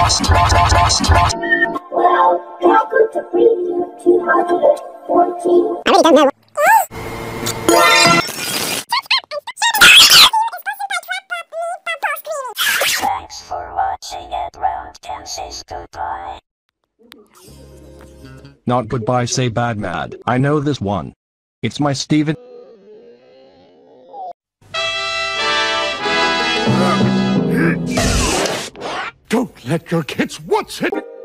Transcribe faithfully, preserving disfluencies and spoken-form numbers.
welcome to preview two hundred fourteen. I really don't know. Thanks for watching at round ten says goodbye. Not goodbye, say bad mad. I know this one. It's my Steven. Don't let your kids watch it!